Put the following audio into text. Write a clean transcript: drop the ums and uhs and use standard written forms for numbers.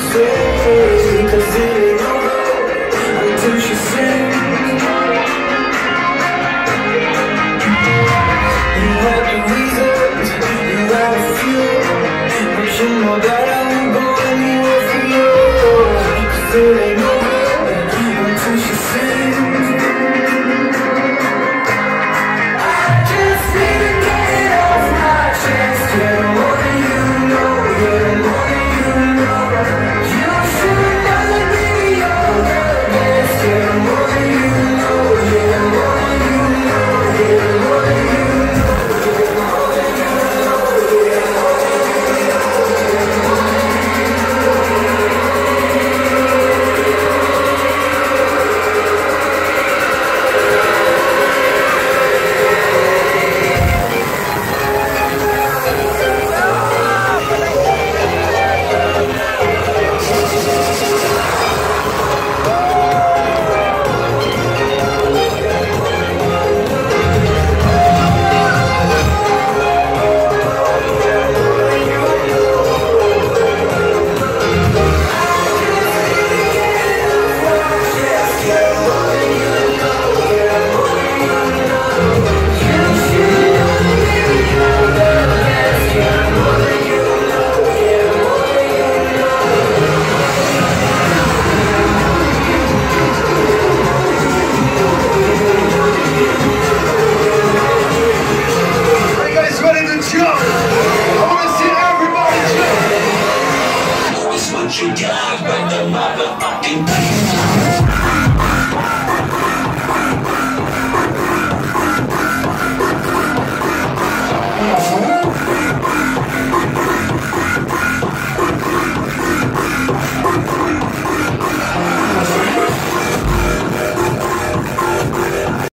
say, 'cause it ain't over until she sings. You had the reasons, you had a few, but you know that I won't go anywhere for you, 'cause it ain't